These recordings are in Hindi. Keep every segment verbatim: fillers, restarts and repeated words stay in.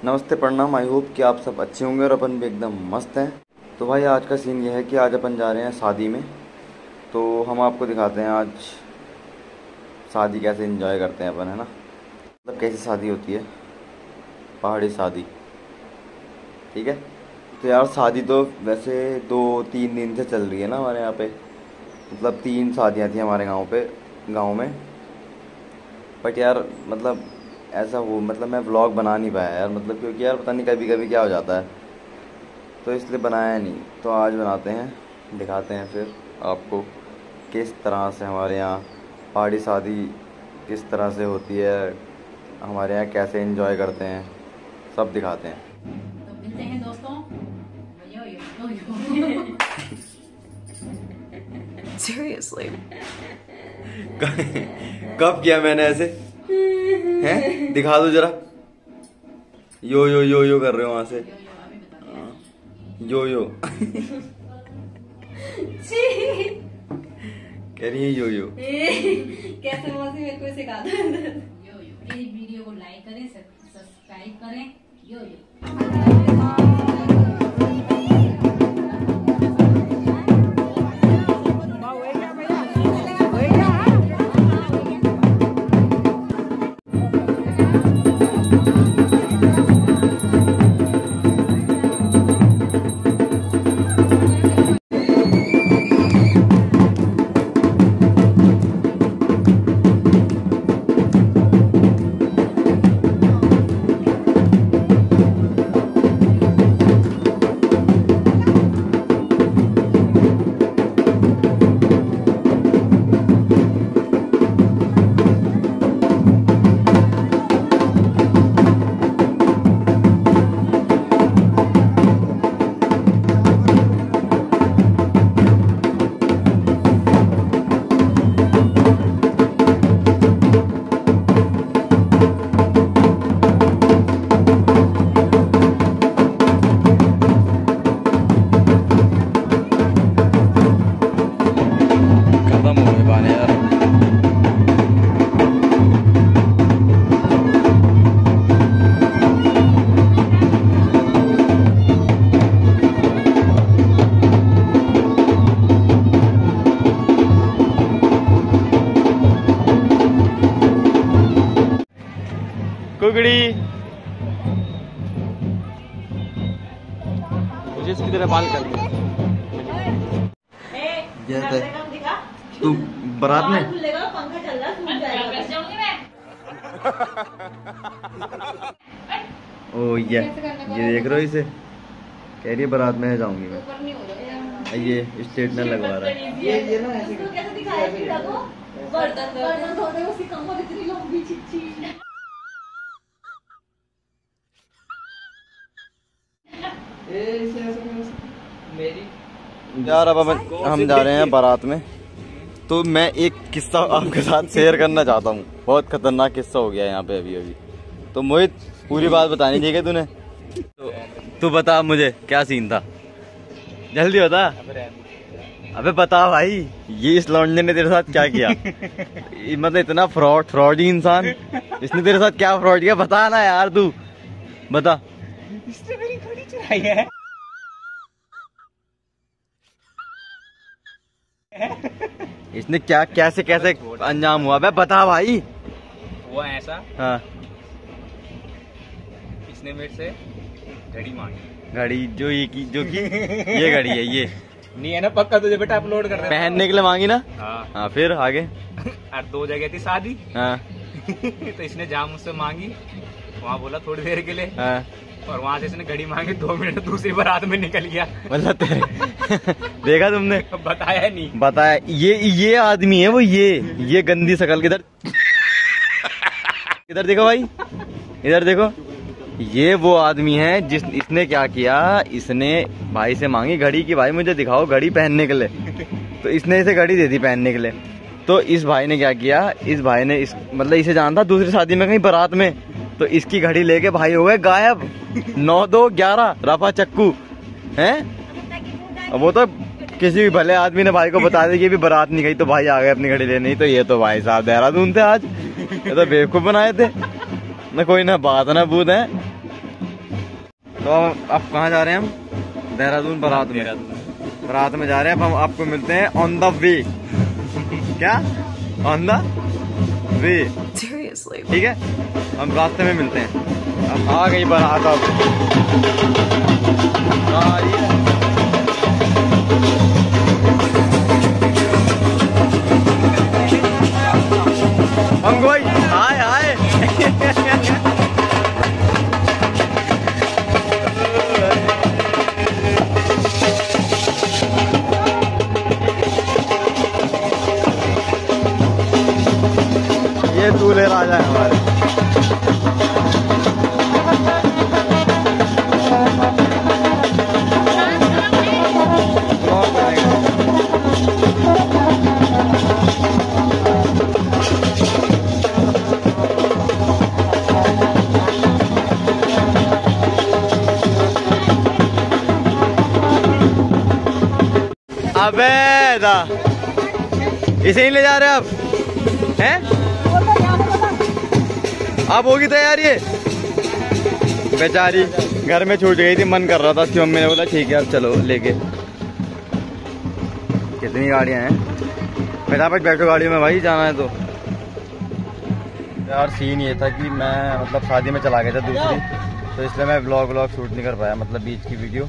नमस्ते, प्रणाम। आई होप कि आप सब अच्छे होंगे और अपन भी एकदम मस्त हैं। तो भाई आज का सीन ये है कि आज अपन जा रहे हैं शादी में। तो हम आपको दिखाते हैं आज शादी कैसे एंजॉय करते हैं अपन, है ना। मतलब कैसी शादी होती है, पहाड़ी शादी। ठीक है। तो यार शादी तो वैसे दो तीन दिन से चल रही है ना हमारे यहाँ पे। मतलब तीन शादियाँ थी हमारे गाँव पे गाँव में। बट यार मतलब ऐसा हो मतलब मैं व्लॉग बना नहीं पाया यार, मतलब क्योंकि यार पता नहीं कभी कभी क्या हो जाता है, तो इसलिए बनाया नहीं। तो आज बनाते हैं, दिखाते हैं फिर आपको किस तरह से हमारे यहाँ पहाड़ी शादी किस तरह से होती है, हमारे यहाँ कैसे एंजॉय करते हैं, सब दिखाते हैं। तो मिलते हैं दोस्तों। यो यो यो यो। Seriously. कब किया मैंने ऐसे हैं? दिखा दो जरा। यो यो यो यो कर रहे हो वहां से। यो यो कह रही है यो यो। कैसे मौसी मेरे को सिखा दो। यो यो मेरी वीडियो को लाइक करें, सब्सक्राइब करें। यो यो कुकड़ी मुझे इसकी तरह बाल कर दिया। तू बारात में पंखा चल रहा है। ओ ये ये देख रहे हो इसे, कह रही है बारात में जाऊंगी मैं। ये स्ट्रेटनर लगवा रहा है। ये ये ना ऐसे कैसे दिखाया को बर्तन बर्तन धोने उसकी कमर इतनी लंबी चिच्ची। यार अब हम जा रहे हैं बारात में, तो मैं एक किस्सा आपके साथ शेयर करना चाहता हूँ। बहुत खतरनाक किस्सा हो गया यहाँ पे अभी अभी। तो मोहित पूरी बात बतानी चाहिए तूने। तो तू बता मुझे क्या सीन था, जल्दी बता। अबे बता भाई, ये इस लौंडे ने तेरे साथ क्या किया? मतलब इतना फ्रॉड फ्रॉडी इंसान, इसने तेरे साथ क्या फ्रॉड किया? बता ना यार, तू बता। इसने मेरी घड़ी चुराई है। इसने क्या कैसे कैसे अंजाम हुआ? बे बता भाई। हुआ ऐसा, हाँ, इसने मेरे से घड़ी मांगी। घड़ी जो ये की जो की ये घड़ी है, ये नहीं है ना पक्का? तुझे बेटा अपलोड कर दे। पहनने के लिए मांगी ना? हाँ हाँ, फिर आगे? और दो जगह थी शादी। हाँ तो इसने जहाँ मुझसे मांगी वहाँ बोला थोड़ी देर के लिए, हाँ, और वहाँ से इसने घड़ी मांगी, दो मिनट दूसरी बारात में निकल गया। मतलब तेरे देखा तुमने? बताया नहीं। बताया। ये ये आदमी है वो, ये ये गंदी शकल। किधर इधर देखो भाई, इधर देखो। ये वो आदमी है जिस इसने क्या किया, इसने भाई से मांगी घड़ी की, भाई मुझे दिखाओ घड़ी पहनने के लिए। तो इसने इसे घड़ी दे दी पहनने के लिए। तो इस भाई ने क्या किया, इस भाई ने इस मतलब इसे जानता दूसरी शादी में कहीं बारात में, तो इसकी घड़ी लेके भाई हो गए गायब। नौ दो ग्यारह रफा चक्कू हैं। वो तो किसी भी भले आदमी ने भाई को बता दिया कि भी बारात नहीं गई, तो भाई आ गए अपनी घड़ी लेने। तो ये तो भाई साहब देहरादून थे आज, ये तो बेवकूफ बनाए थे ना, कोई ना बात ना बूत है। तो अब आप कहाँ जा रहे हैं हम? देहरादून बारात में। बारात में जा रहे हैं। अब हम आपको मिलते हैं ऑन द वे। क्या? On the way. ठीक है, हम रास्ते में मिलते हैं। अब आ गई बारात। अब आ रही है। हम कोई हाय हाय ये दूल्हे राजा है हमारे। अबे दा इसे ही ले जा रहे हैं आप हैं? आप होगी तैयारी है? बेचारी घर में छूट गई थी, मन कर रहा था, उसकी मम्मी ने बोला ठीक है अब चलो लेके। कितनी गाड़ियां हैं, फटाफट बैठो गाड़ियों में भाई, जाना है तो। यार सीन ये था कि मैं मतलब शादी में चला गया था दूसरी, तो इसलिए मैं व्लॉग व्लॉग शूट नहीं कर पाया, मतलब बीच की वीडियो।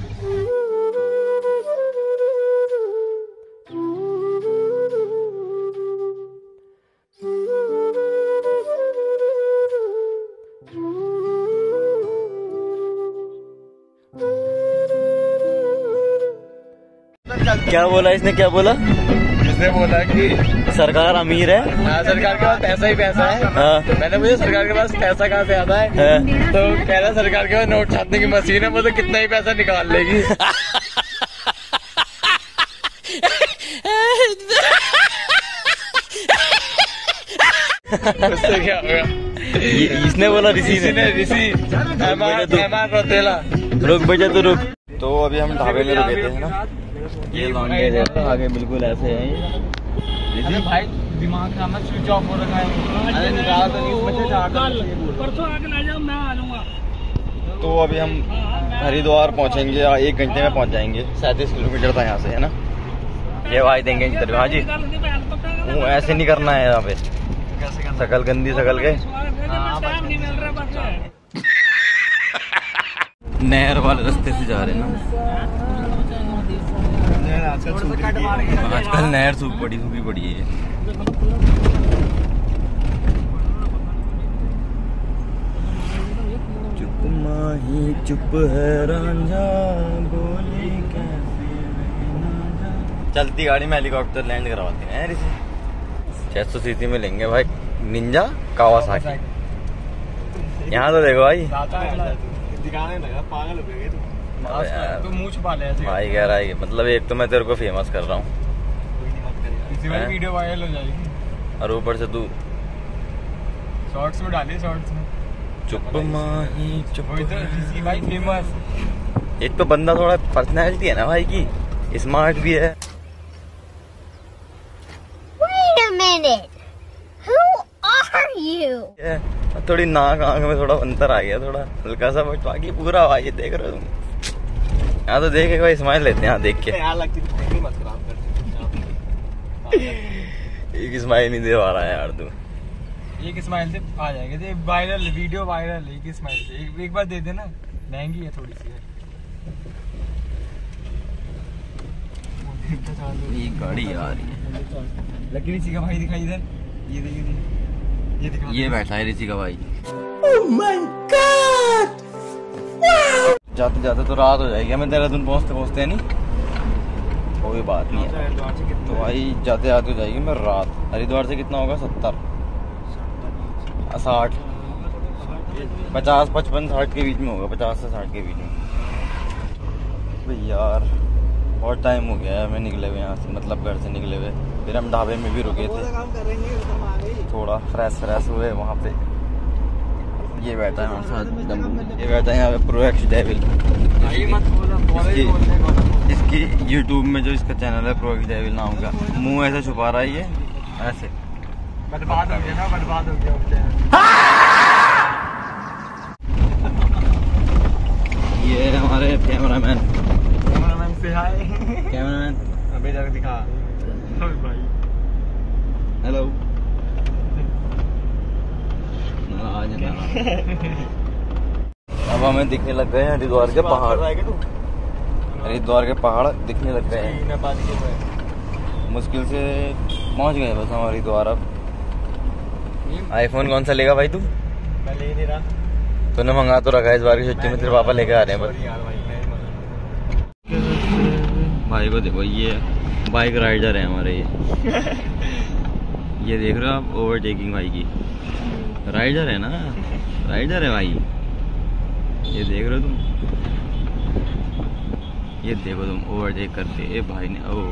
क्या बोला इसने? क्या बोला? इसने बोला कि सरकार अमीर है। हाँ, सरकार के पास पैसा ही पैसा है। हाँ। मैंने मुझे सरकार के पास पैसा कहाँ से आता है, है। तो कह रहा सरकार के पास नोट छापने की मशीन है, वो तो कितना ही पैसा निकाल लेगी। उससे क्या होगा? इसने बोला ऋषि ने ऋषि रोतेला। रुक बजा तो रुक। तो अभी हम ढाबे में रुके थे है ना, ये लॉन्गे आगे बिल्कुल ऐसे हैं। अरे भाई दिमाग का मत स्विच ऑफ हो रखा है। अरे निकाल तो नहीं, बच्चे परसों आके ला जाओ, मैं आ जाऊंगा। तो अभी हम हरिद्वार पहुंचेंगे, एक घंटे में पहुंच जाएंगे। सैंतीस किलोमीटर था यहाँ से है ना। ये भाई देंगे इंटरव्यू। हाँ जी, वो ऐसे नहीं करना है यहाँ पे, शकल गंदी शकल के। नहर वाले रास्ते से जा रहे हैं ना। आजकल नहर सूख पड़ी सूखी पड़ी है। चुप माही चुप है रांझा बोली कैसे रहना। चलती गाड़ी में हेलीकॉप्टर लैंड करवाते हैं इसे। छह सौ सीसी में लेंगे भाई, निंजा कावासाकी। यहाँ तो देखो भाई, दिखाने लगा, पागल हो गए तू। तू मुंह छुपा ले ऐसे भाई कह रहा है मतलब एक तो मैं तेरे को फेमस कर रहा हूँ, इसी में वीडियो वायरल हो जाएगी, और ऊपर से तू शॉर्ट्स में डाली, शॉर्ट्स में। चुप माही चुप। वही तो ऋषि भाई फेमस। एक तो बंदा थोड़ा पर्सनैलिटी है ना भाई की, स्मार्ट भी है। Wait a minute. Who are you? थोड़ी नाक आंख में थोड़ा अंतर आ गया, थोड़ा हल्का सा, बट बाकी पूरा भाई देख रहे हो तुम। यहाँ तो देखे भाई स्माइल लेते हैं यहाँ देख के। एक स्माइल नहीं दे पा रहा है यार तू। एक स्माइल से आ जाएगा, वायरल वीडियो वायरल है एक स्माइल से। एक, एक बार दे देना, महंगी है थोड़ी सी। ये गाड़ी आ रही है, लकी ऋषि का भाई दिखाई इधर, ये देखिए ये दिखा, ये बैठा है ऋषि का भाई। Oh my God! Wow! जाते जाते तो रात हो जाएगी, हमें देहरादून पहुँचते पहुँचते नहीं, कोई बात नहीं है। तो भाई जाते जाते हो जाएगी मैं रात। हरिद्वार से कितना होगा? सत्तर साठ पचास पचपन साठ के बीच में होगा, पचास से साठ के बीच में। भाई यार बहुत टाइम हो गया है हमें निकले हुए यहाँ से, मतलब घर से निकले हुए। फिर हम ढाबे में भी रुके थे, थोड़ा फ्रेश फ्रेश हुए वहाँ पे। ये बैठा है हमारे साथ, ये बैठा है यहाँ पे प्रो एक्स डेविल। इसकी इसकी यूट्यूब में जो इसका चैनल है प्रो एक्स डेविल नाम का, मुंह ऐसे छुपा रहा है ये ऐसे। बर्बाद हो गया ना, बर्बाद हो गया। ये हमारे कैमरामैन। कैमरामैन से हाय। कैमरामैन अबे जाके दिखा भाई। हेलो। नाराज नाराज। अब हमें दिखने लग गए हैं हरिद्वार के पहाड़। हरिद्वार के पहाड़ दिखने लग गए हैं। मुश्किल से पहुंच गए बस हम हरिद्वार। अब आईफोन कौन सा लेगा भाई तू? मैं ले नहीं रहा। तूने मंगा तो रखा है इस बार की छुट्टी में, तेरे पापा लेके आ रहे हैं बस। भाई को देखो, ये बाइक राइडर है हमारे। ये ये देख रहे हो आप, ओवरटेकिंग भाई की। राइडर है ना, राइडर है भाई। ये देख रहे हो तुम, ये देखो तुम ओवरटेक करते ए भाई ने। ओ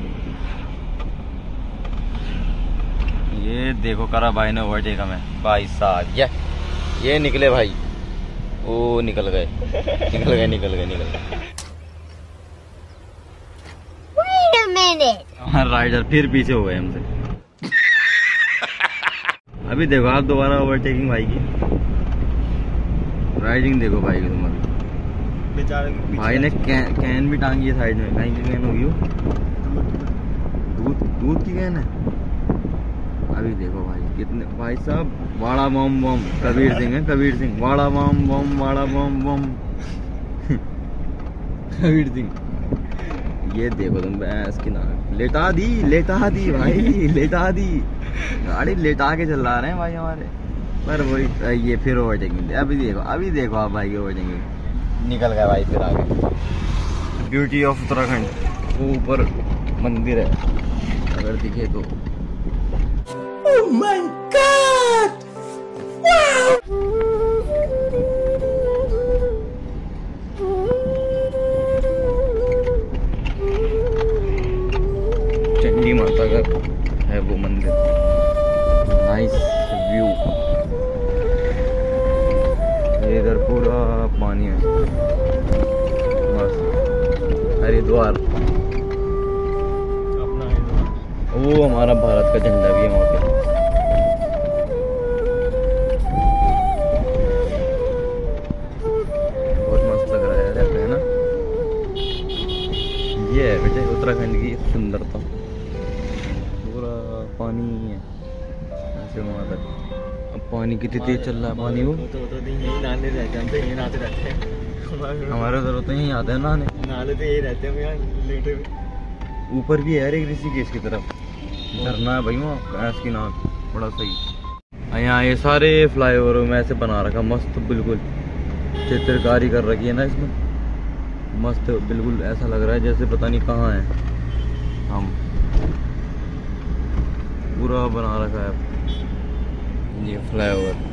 ये देखो करा भाई ने ओवरटेक हमें भाई साहब। ये ये निकले भाई, ओ निकल गए निकल गए निकल गए निकल गए। Wait a minute. हमारा राइडर फिर पीछे हो गए हमसे। अभी देखो आप दोबारा ओवरटेकिंग भाई की। राइडिंग देखो भाई की तुम अभी। बेचारे भाई ने कैन कैन भी टांगी है साइड में। कहीं की कैन होगी वो? दूध दूध की कैन है। अभी देखो भाई कितने भाई साहब। वाड़ा बम बम कबीर सिंह है, कबीर सिंह। वाड़ा बम बम वाड़ा बम बम कबीर सिंह। ये देखो तुम भैंस की नाक लेटा दी, लेटा दी भाई, लेटा दी। गाड़ी लेटा के चला रहे हैं भाई हमारे। पर वही ये फिर ओवरटेकिंग। अभी देखो, अभी देखो आप भाई की ओवरटेकिंग। निकल गए भाई फिर आगे। ब्यूटी ऑफ उत्तराखंड, वो ऊपर मंदिर है अगर दिखे तो। Oh my God! चंडी माता का है वो मंदिर। Nice view. इधर पूरा पानी है मस्त। हरिद्वार, अपना है। वो हमारा भारत का झंडा भी है वहाँ पे। बहुत मस्त लग रहा है ऐसे, है ना। ये है बेटे उत्तराखंड की सुंदरता। पूरा पानी है ऐसे वहाँ तक। अब पानी कितनी तेज चल रहा है पानी। वो तो तो यही नहाने रहते हैं, हम तो यही नहाते रहते हैं। हमारे उधर होते हैं, आते हैं नहाने। नाले तो यही रहते हैं यार, लेटे हुए। ऊपर भी है एक ऋषिकेश की तरफ झरना है भाई वहाँ ऐस की नाक। बड़ा सही। यहाँ ये सारे फ्लाईओवरों में ऐसे बना रखा मस्त, बिल्कुल चित्रकारी कर रखी है ना इसमें। मस्त बिल्कुल ऐसा लग रहा है जैसे पता नहीं कहाँ है हम। पूरा बना रखा है ये फ्लाईओवर।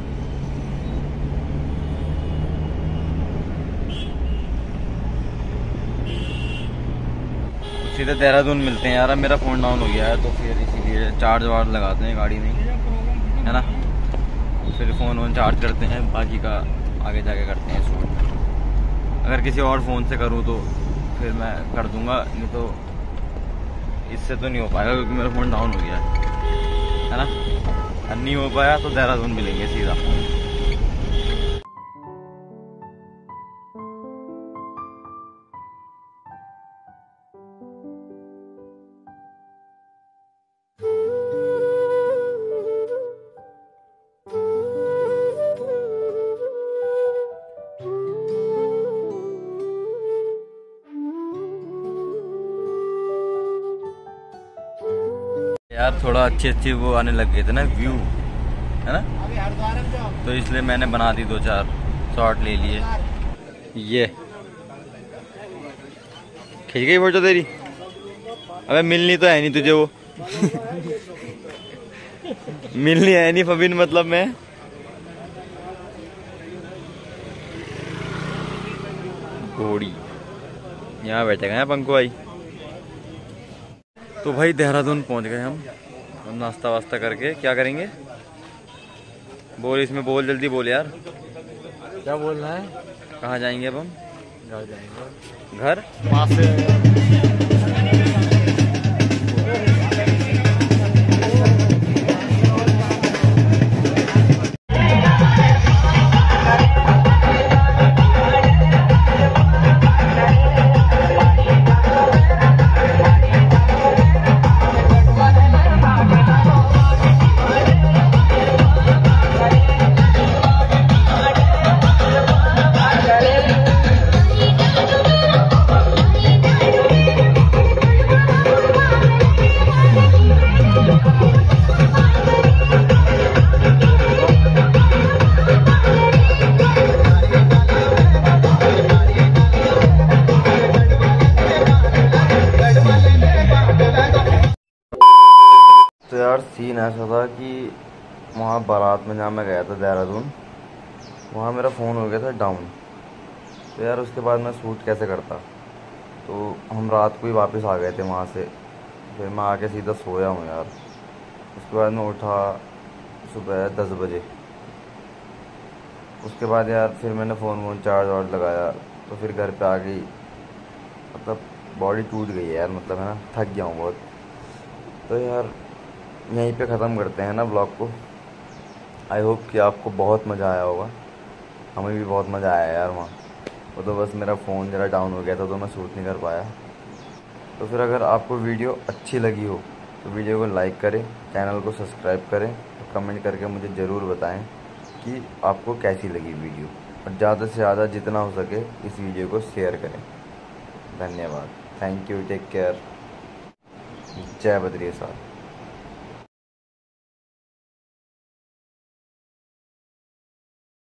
सीधे देहरादून मिलते हैं यार। अब मेरा फ़ोन डाउन हो गया है तो फिर इसीलिए चार्ज वार्ज लगाते हैं गाड़ी में, है ना। फिर फ़ोन वोन चार्ज करते हैं, बाकी का आगे जाके करते हैं शूट। अगर किसी और फ़ोन से करूँ तो फिर मैं कर दूँगा, नहीं तो इससे तो नहीं हो पाएगा क्योंकि मेरा फ़ोन डाउन हो गया है, है ना। नहीं हो पाया तो देहरादून मिलेंगे सीधा। यार थोड़ा अच्छी अच्छी वो आने लग गए थे ना व्यू, है ना, तो इसलिए मैंने बना दी दो चार शॉट ले लिए। ये खींच गई फोटो तेरी? अबे मिलनी तो है नहीं तुझे वो। मिलनी है नहीं फबिन, मतलब मैं घोड़ी यहाँ बैठेगा है पंखु भाई। तो भाई देहरादून पहुंच गए हम। हम नाश्ता वास्ता करके क्या करेंगे? बोल इसमें, बोल जल्दी बोल यार। क्या बोलना है? कहाँ जाएंगे अब हम? घर जाएंगे। घर वहाँ से तो यार सीन ऐसा था कि वहाँ बारात में जहाँ मैं गया था देहरादून, वहाँ मेरा फ़ोन हो गया था डाउन। तो यार उसके बाद मैं शूट कैसे करता। तो हम रात को ही वापस आ गए थे वहाँ से। फिर मैं आके सीधा सोया हूँ यार। उसके बाद मैं उठा सुबह दस बजे। उसके बाद यार फिर मैंने फ़ोन वोन चार्ज वार्ज लगाया, तो फिर घर पे आ गई। मतलब बॉडी टूट गई है यार, मतलब है ना, थक गया हूँ बहुत। तो यार यहीं पे ख़त्म करते हैं ना ब्लॉग को। आई होप कि आपको बहुत मज़ा आया होगा। हमें भी बहुत मज़ा आया यार वहाँ। वो तो बस मेरा फ़ोन ज़रा डाउन हो गया था तो मैं शूट नहीं कर पाया। तो फिर अगर आपको वीडियो अच्छी लगी हो तो वीडियो को लाइक करें, चैनल को सब्सक्राइब करें और कमेंट करके मुझे ज़रूर बताएं कि आपको कैसी लगी वीडियो। और ज़्यादा से ज़्यादा जितना हो सके इस वीडियो को शेयर करें। धन्यवाद। Thank you. Take care. जय बद्री साहब।